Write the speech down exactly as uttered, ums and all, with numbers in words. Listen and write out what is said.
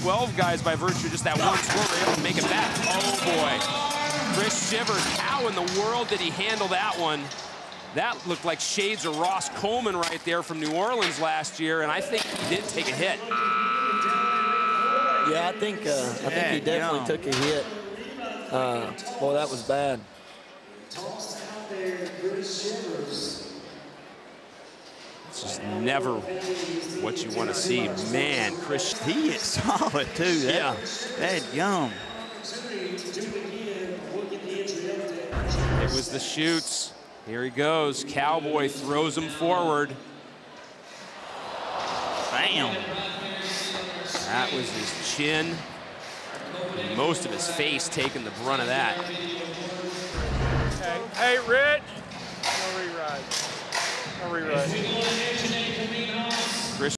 twelve guys by virtue of just that one score were able to make it back. Oh boy, Chris Shivers, how in the world did he handle that one? That looked like shades of Ross Coleman right there from New Orleans last year, and I think he did take a hit. Yeah, I think uh, I think he definitely took a hit. Uh, boy, that was bad. It's just never what you want to see. Man, Chris. He is solid, too. That, Yeah. That yum. It was the chutes. Here he goes. Cowboy throws him forward. Bam. That was his chin. And most of his face taking the brunt of that. Hey, hey, Rich. No reride. No reride.